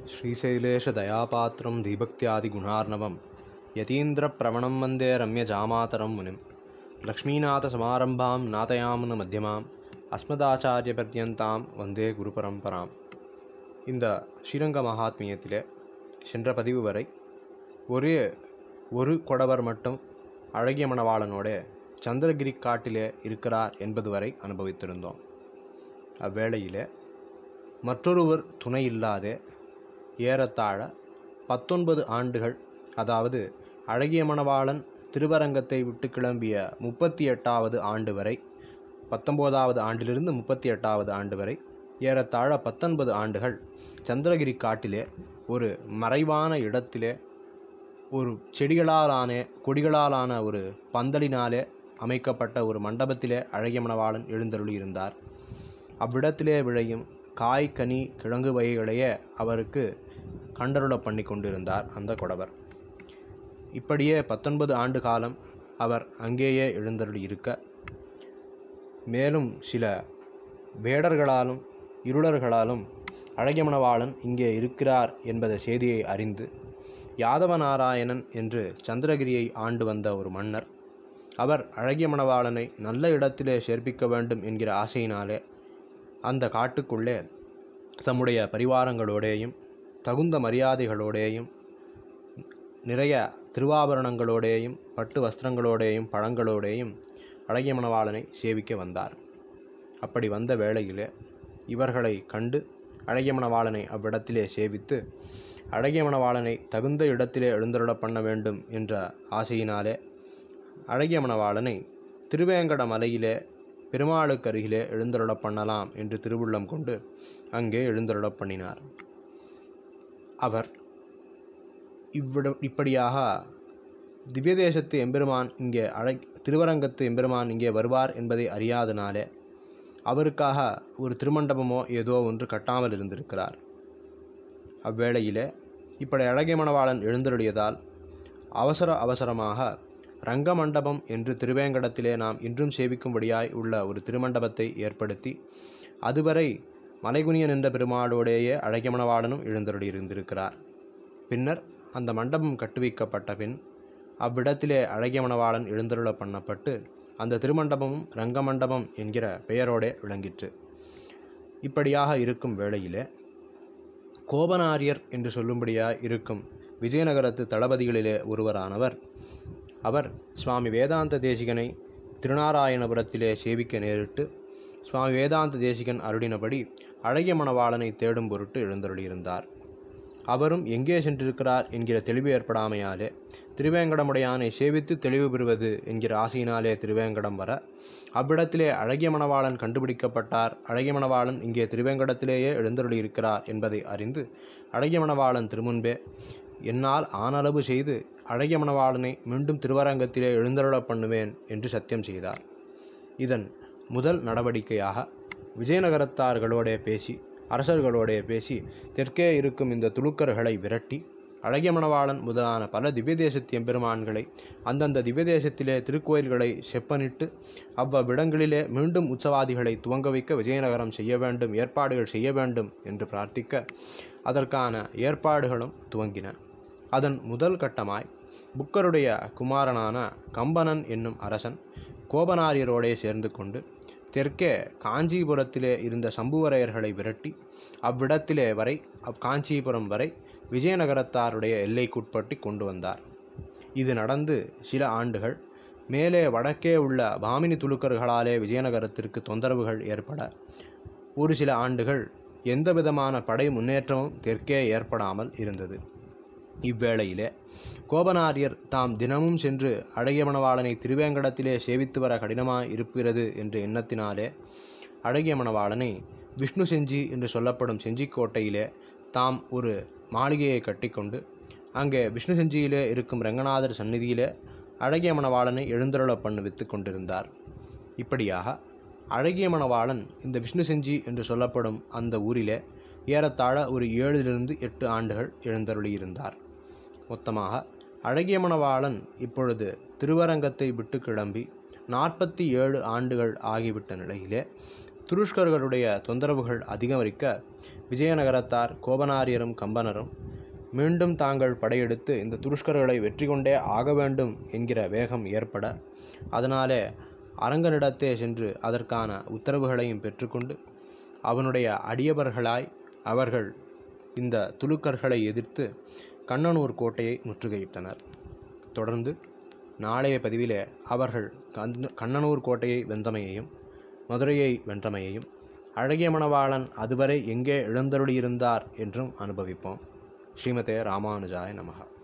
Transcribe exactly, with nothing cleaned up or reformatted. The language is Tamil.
श्रीशैलेशदयापात्रं दीभक्त्यादिगुणार्णवं यतीन्द्रप्रवणं वन्दे रम्यजामातरं मुनिं लक्ष्मीनाथसमारम्भां नाथयामुनमध्यमाम् अस्मदाचार्यपर्यन्तां वन्दे குருபரம்பராம். இந்த ஸ்ரீரங்க மகாத்மியத்திலே சென்ற பதிவு வரை ஒரே ஒரு கொடவர் மட்டும் அழகிய மணவாளனோட சந்திரகிரி காட்டிலே இருக்கிறார் என்பது வரை அனுபவித்திருந்தோம். அவ்வேளையிலே மற்றொருவர் துணை இல்லாத ஏறத்தாழ பத்தொன்பது ஆண்டுகள், அதாவது அழகிய மணவாளன் திருவரங்கத்தை விட்டு கிளம்பிய முப்பத்தி எட்டாவது ஆண்டு வரை, பத்தொம்போதாவது ஆண்டிலிருந்து முப்பத்தி எட்டாவது ஆண்டு வரை ஏறத்தாழ பத்தொன்பது ஆண்டுகள் சந்திரகிரி காட்டிலே ஒரு மறைவான இடத்திலே ஒரு செடிகளாலான கொடிகளாலான ஒரு பந்தலினாலே அமைக்கப்பட்ட ஒரு மண்டபத்திலே அழகிய மணவாளன் எழுந்தருளி இருந்தார். அவ்விடத்திலே விளையும் காய் கனி கிழங்கு வகைகளையே அவருக்கு கண்டருள பண்ணி கொண்டிருந்தார் அந்த கொடவர். இப்படியே பத்தொன்பது ஆண்டு காலம் அவர் அங்கேயே எழுந்தருளி இருக்க, மேலும் சில வேடர்களாலும் இருளர்களாலும் அழகிய மணவாளன் இங்கே இருக்கிறார் என்பத செய்தியை அறிந்து யாதவ நாராயணன் என்று சந்திரகிரியை ஆண்டு வந்த ஒரு மன்னர், அவர் அழகிய மணவாளனை நல்ல இடத்திலே சேர்ப்பிக்க வேண்டும் என்கிற ஆசையினாலே அந்த காட்டுக்குள்ளே தம்முடைய பரிவாரங்களோடேயும் தகுந்த மரியாதைகளோடேயும் நிறைய திருவாபரணங்களோடேயும் பட்டு வஸ்திரங்களோடேயும் பழங்களோடேயும் அழகிய மணவாளனை சேவிக்க வந்தார். அப்படி வந்த வேளையிலே இவர்களை கண்டு அழகிய மணவாளனை அவ்விடத்திலே சேவித்து அழகிய மணவாளனை தகுந்த இடத்திலே எழுந்தருள பண்ண வேண்டும் என்ற ஆசையினாலே அழகிய மணவாளனை திருவேங்கட மலையிலே பெருமாளுக்கு அருகிலே எழுந்தருள பண்ணலாம் என்று திருவுள்ளம் கொண்டு அங்கே எழுந்தருள பண்ணினார். அவர் இவ்விட இப்படியாக திவ்யதேசத்து எம்பெருமான் இங்கே அழை திருவரங்கத்து எம்பெருமான் இங்கே வருவார் என்பதை அறியாதனாலே அவருக்காக ஒரு திருமண்டபமோ ஏதோ ஒன்று கட்டாமல் இருந்திருக்கிறார். அவ்வேளையிலே இப்படி அழகிய மணவாளன் எழுந்தருளியதால் அவசர அவசரமாக ரங்க மண்டபம் என்று திருவேங்கடத்திலே நாம் இன்றும் சேவிக்கும்படியாய் உள்ள ஒரு திருமண்டபத்தை ஏற்படுத்தி அதுவரை மலைகுனிய நின்ற பெருமாளோடேயே அழகிய மணவாளனும் எழுந்தருளி இருந்திருக்கிறார். பின்னர் அந்த மண்டபம் கட்டுவிக்கப்பட்ட பின் அவ்விடத்திலே அழகிய மணவாளன் எழுந்தருள பண்ணப்பட்டு அந்த திருமண்டபமும் ரங்கமண்டபம் என்கிற பெயரோடே விளங்கிற்று. இப்படியாக இருக்கும் வேளையிலே கோபனாரியர் என்று சொல்லும்படியாய் இருக்கும் விஜயநகரத்து தளபதிகளிலே ஒருவரானவர், அவர் சுவாமி வேதாந்த தேசிகனை திருநாராயணபுரத்திலே சேவிக்க நேரிட்டு சுவாமி வேதாந்த தேசிகன் அருளினபடி அழகிய மணவாளனை தேடும் பொருட்டு எழுந்தருளியிருந்தார். அவரும் எங்கே சென்றிருக்கிறார் என்கிற தெளிவு ஏற்படாமையாலே திருவேங்கடமுடையானை சேவித்து தெளிவு பெறுவது என்கிற ஆசையினாலே திருவேங்கடம் வர, அவ்விடத்திலே அழகிய மணவாளன் கண்டுபிடிக்கப்பட்டார், அழகிய மணவாளன் இங்கே திருவேங்கடத்திலேயே எழுந்தருளியிருக்கிறார் என்பதை அறிந்து அழகிய மணவாளன் திருமுன்பே என்னால் ஆனளவு செய்து அழகிய மணவாளனை மீண்டும் திருவரங்கத்திலே எழுந்தருள பண்ணுவேன் என்று சத்தியம் செய்தார். இதன் முதல் நடவடிக்கையாக விஜயநகரத்தார்களோடே பேசி அரசர்களோடே பேசி தெற்கே இருக்கும் இந்த துலுக்கர்களை விரட்டி அழகிய மணவாளன் முதலான பல திவ்யதேசத்து எம்பெருமான்களை அந்தந்த திவ்யதேசத்திலே திருக்கோயில்களை செப்பனிட்டு அவ்வவிடங்களிலே மீண்டும் உற்சவாதிகளை துவங்க வைக்க விஜயநகரம் செய்ய வேண்டும், ஏற்பாடுகள் செய்ய வேண்டும் என்று பிரார்த்திக்க அதற்கான ஏற்பாடுகளும் துவங்கின. அதன் முதல் கட்டமாய் புக்கருடைய குமாரனான கம்பனன் என்னும் அரசன் கோபனாரியரோடே சேர்ந்து கொண்டு தெற்கே காஞ்சிபுரத்திலே இருந்த சம்புவரையர்களை விரட்டி அவ்விடத்திலே வரை அவ் காஞ்சிபுரம் வரை விஜயநகரத்தாருடைய எல்லைக்குட்பட்டு கொண்டு வந்தார். இது நடந்து சில ஆண்டுகள் மேலே வடக்கே உள்ள பாமினி துலுக்கர்களாலே விஜயநகரத்திற்கு தொந்தரவுகள் ஏற்பட ஒரு சில ஆண்டுகள் எந்த விதமான படை முன்னேற்றமும் தெற்கே ஏற்படாமல் இருந்தது. இவ்வேளையிலே கோபனாரியர் தாம் தினமும் சென்று அழகிய மணவாளனை திருவேங்கடத்திலே சேவித்து வர கடினமாய் இருக்கிறது என்ற எண்ணத்தினாலே அழகிய மணவாளனை விஷ்ணு செஞ்சி என்று சொல்லப்படும் செஞ்சிக்கோட்டையிலே தாம் ஒரு மாளிகையை கட்டிக்கொண்டு அங்கே விஷ்ணு செஞ்சியிலே இருக்கும் ரங்கநாதர் சந்நிதியிலே அழகிய மணவாளனை எழுந்தருள பண்ணுவித்து கொண்டிருந்தார். இப்படியாக அழகிய மணவாளன் இந்த விஷ்ணு செஞ்சி என்று சொல்லப்படும் அந்த ஊரிலே ஏறத்தாழ ஒரு ஏழிலிருந்து எட்டு ஆண்டுகள் எழுந்தருளியிருந்தார். மொத்தமாக அழகிய மணவாளன் இப்பொழுது திருவரங்கத்தை விட்டு கிளம்பி நாற்பத்தி ஏழு ஆண்டுகள் ஆகிவிட்ட நிலையிலே துருஷ்கர்களுடைய தொந்தரவுகள் அதிகரிக்க விஜயநகரத்தார் கோபனாரியரும் கம்பனரும் மீண்டும் தாங்கள் படையெடுத்து இந்த துருஷ்கர்களை வெற்றி கொண்டே ஆக வேண்டும் என்கிற வேகம் ஏற்பட, அதனாலே அரங்கனிடத்தே சென்று அதற்கான உத்தரவுகளையும் பெற்றுக்கொண்டு அவனுடைய அடியவர்களாய் அவர்கள் இந்த துலுக்கர்களை எதிர்த்து கண்ணனூர் கோட்டையை முற்றுகையிட்டனர். தொடர்ந்து நாளைய பதிவிலே அவர்கள் கண்ணனூர் கோட்டையை வென்றமையையும் மதுரையை வென்றமையையும் அழகிய மணவாளன் அதுவரை எங்கே எழுந்தருளியிருந்தார் என்றும் அனுபவிப்போம். ஸ்ரீமதே ராமானுஜாய நமஹ.